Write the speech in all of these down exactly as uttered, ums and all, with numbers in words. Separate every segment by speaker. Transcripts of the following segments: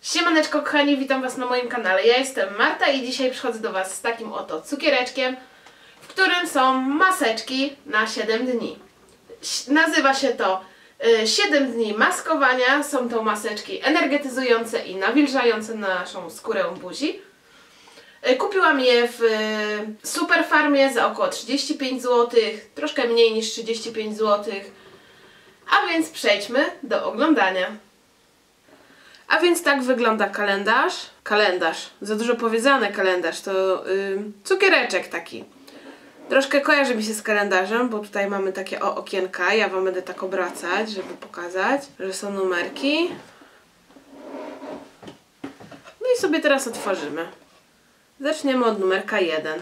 Speaker 1: Siemaneczko kochani, witam was na moim kanale. Ja jestem Marta i dzisiaj przychodzę do was z takim oto cukiereczkiem, w którym są maseczki na siedem dni. Nazywa się to y, siedem dni maskowania. Są to maseczki energetyzujące i nawilżające naszą skórę buzi. Y, kupiłam je w y, Superfarmie za około trzydzieści pięć złotych, troszkę mniej niż trzydzieści pięć złotych. A więc przejdźmy do oglądania. A więc tak wygląda kalendarz. Kalendarz, za dużo powiedziane kalendarz, to yy, cukiereczek taki. Troszkę kojarzy mi się z kalendarzem, bo tutaj mamy takie o, okienka. Ja wam będę tak obracać, żeby pokazać, że są numerki. No i sobie teraz otworzymy. Zaczniemy od numerka jeden.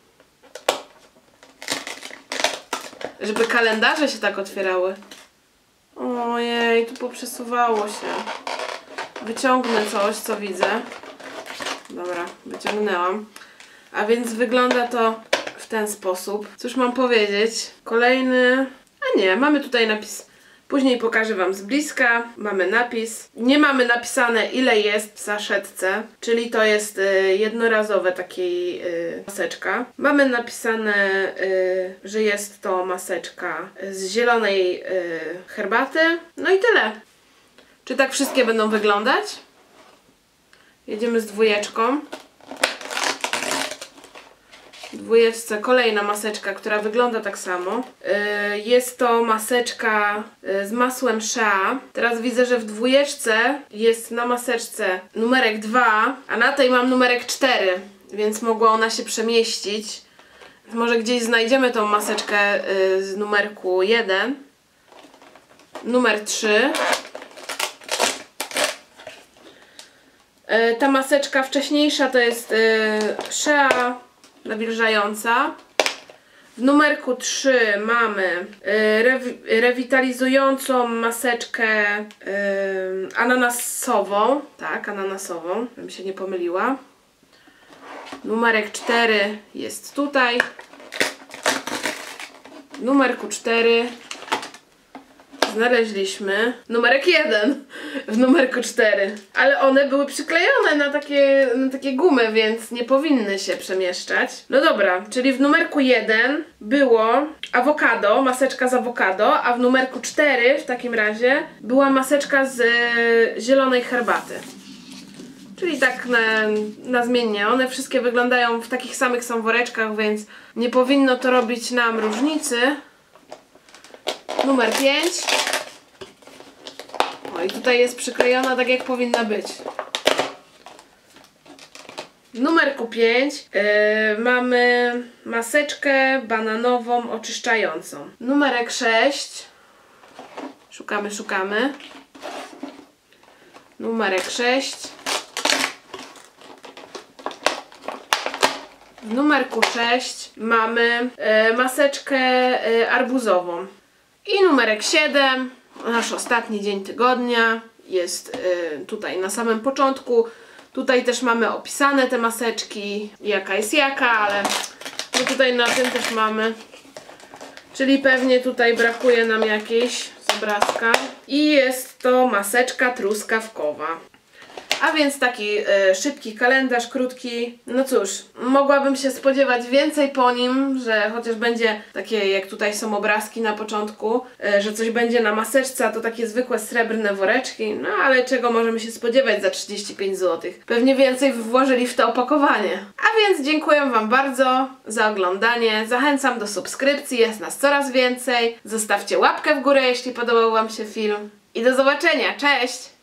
Speaker 1: Żeby kalendarze się tak otwierały. Ojej, tu poprzesuwało się. Wyciągnę coś, co widzę. Dobra, wyciągnęłam. A więc wygląda to w ten sposób. Cóż mam powiedzieć? Kolejny... A nie, mamy tutaj napis. Później pokażę wam z bliska. Mamy napis. Nie mamy napisane, ile jest w saszetce, czyli to jest y, jednorazowe takiej y, maseczka. Mamy napisane, y, że jest to maseczka z zielonej y, herbaty. No i tyle. Czy tak wszystkie będą wyglądać? Jedziemy z dwójeczką. W dwójeczce kolejna maseczka, która wygląda tak samo. Yy, jest to maseczka yy, z masłem Shea. Teraz widzę, że w dwójeczce jest na maseczce numerek dwa, a na tej mam numerek cztery, więc mogła ona się przemieścić. Może gdzieś znajdziemy tą maseczkę yy, z numerku jeden. Numer trzy. Ta maseczka wcześniejsza to jest yy, Shea nawilżająca. W numerku trzy mamy yy, rewi rewitalizującą maseczkę yy, ananasową. Tak, ananasową, żebym się nie pomyliła. Numerek cztery jest tutaj. W numerku cztery znaleźliśmy numerek jeden w numerku cztery, ale one były przyklejone na takie, na takie gumy, więc nie powinny się przemieszczać. No dobra, czyli w numerku jeden było awokado, maseczka z awokado, a w numerku cztery w takim razie była maseczka z e, zielonej herbaty. Czyli tak na, na zmiennie. One wszystkie wyglądają w takich samych są woreczkach, więc nie powinno to robić nam różnicy. Numer pięć. O, i tutaj jest przyklejona tak, jak powinna być. W numerku pięć yy, mamy maseczkę bananową oczyszczającą. Numerek sześć. Szukamy, szukamy. Numerek sześć. W numerku sześć mamy yy, maseczkę yy, arbuzową. I numerek siedem, nasz ostatni dzień tygodnia, jest y, tutaj na samym początku. Tutaj też mamy opisane te maseczki, jaka jest jaka, ale no tutaj na tym też mamy. Czyli pewnie tutaj brakuje nam jakiejś z obrazka. I jest to maseczka truskawkowa. A więc taki y, szybki kalendarz, krótki. No cóż, mogłabym się spodziewać więcej po nim, że chociaż będzie takie, jak tutaj są obrazki na początku, y, że coś będzie na maseczce, a to takie zwykłe srebrne woreczki. No ale czego możemy się spodziewać za trzydzieści pięć złotych? Pewnie więcej włożyli w to opakowanie. A więc dziękuję wam bardzo za oglądanie. Zachęcam do subskrypcji, jest nas coraz więcej. Zostawcie łapkę w górę, jeśli podobał wam się film. I do zobaczenia, cześć!